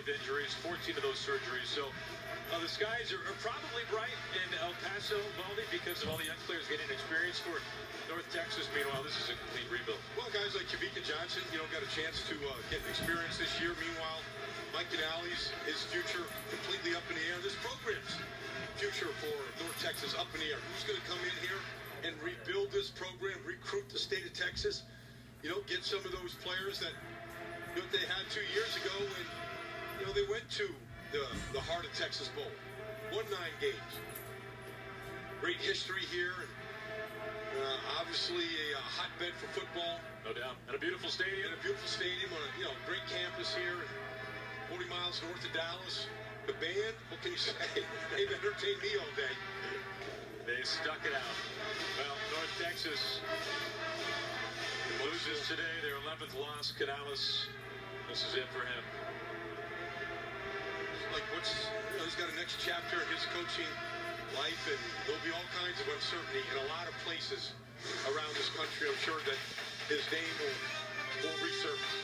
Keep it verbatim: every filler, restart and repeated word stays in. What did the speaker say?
with injuries, fourteen of those surgeries. So uh, the skies are, are probably bright in El Paso, Baldy, because of all the young players getting experience. For North Texas, meanwhile, this is a complete rebuild. Well, guys like Kavika Johnson, you know, got a chance to uh, get experience this year. Meanwhile, Mike Canales, his future completely up in the air. This program's future for North Texas up in the air. Who's going to come in here and rebuild this program, recruit the state of Texas, you know, get some of those players that you know, they had two years ago when, you know, they went to the, the heart of Texas Bowl. Won nine games. Great history here. And, uh, obviously a uh, hotbed for football. No doubt. And a beautiful stadium. And a beautiful stadium on a, you know, great campus here. forty miles north of Dallas. The band, what can you say? They've entertained me all day. They stuck it out. Well, North Texas loses today, their eleventh loss. Canales, this is it for him. Like, what's, you know, he's got a next chapter in his coaching life, and there'll be all kinds of uncertainty in a lot of places around this country. I'm sure that his name will, will resurface.